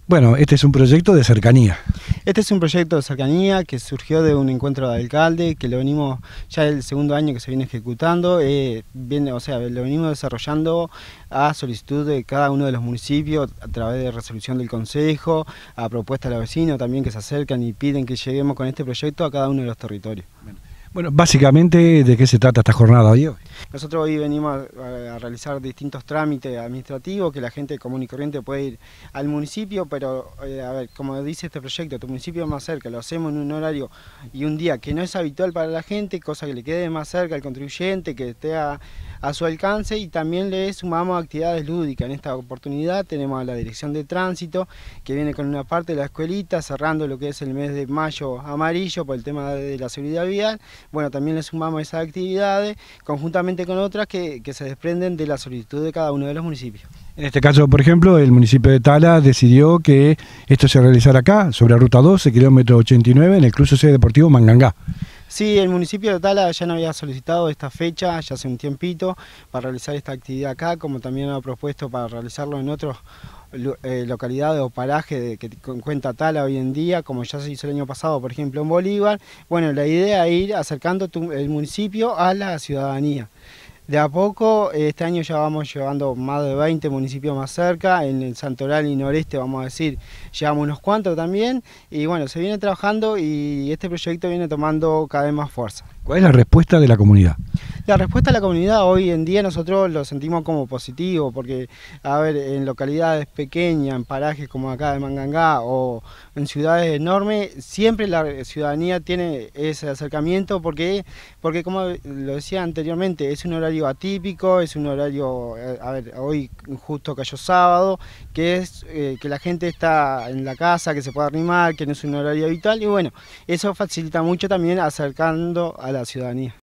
Bueno, este es un proyecto de cercanía. Este es un proyecto de cercanía que surgió de un encuentro de alcalde, que lo venimos, ya el segundo año que se viene ejecutando, lo venimos desarrollando a solicitud de cada uno de los municipios, a través de resolución del consejo, a propuesta de los vecinos también que se acercan y piden que lleguemos con este proyecto a cada uno de los territorios. Bueno, básicamente, ¿de qué se trata esta jornada hoy? Nosotros hoy venimos a realizar distintos trámites administrativos que la gente común y corriente puede ir al municipio, pero como dice este proyecto, tu municipio es más cerca, lo hacemos en un horario y un día que no es habitual para la gente, cosa que le quede más cerca al contribuyente, que esté a su alcance, y también le sumamos actividades lúdicas. En esta oportunidad tenemos a la Dirección de Tránsito, que viene con una parte de la escuelita, cerrando lo que es el mes de mayo amarillo por el tema de la seguridad vial. Bueno, también le sumamos esas actividades, conjuntamente con otras que se desprenden de la solicitud de cada uno de los municipios. En este caso, por ejemplo, el municipio de Tala decidió que esto se realizara acá, sobre la ruta 12, kilómetro 89, en el Club Social Deportivo Mangangá. Sí, el municipio de Tala ya no había solicitado esta fecha, ya hace un tiempito, para realizar esta actividad acá, como también ha propuesto para realizarlo en otras localidades o parajes que cuenta Tala hoy en día, como ya se hizo el año pasado, por ejemplo, en Bolívar. Bueno, la idea es ir acercando el municipio a la ciudadanía. De a poco, este año ya vamos llevando más de 20 municipios más cerca, en el Santoral y Noreste, vamos a decir, llevamos unos cuantos también, y bueno, se viene trabajando y este proyecto viene tomando cada vez más fuerza. ¿Cuál es la respuesta de la comunidad? La respuesta de la comunidad hoy en día nosotros lo sentimos como positivo, porque en localidades pequeñas, en parajes como acá de Mangangá o en ciudades enormes, siempre la ciudadanía tiene ese acercamiento porque como lo decía anteriormente, es un horario atípico, es un horario, hoy justo cayó sábado, que es que la gente está en la casa, que se puede arrimar, que no es un horario habitual, y bueno, eso facilita mucho también acercando a la ciudadanía.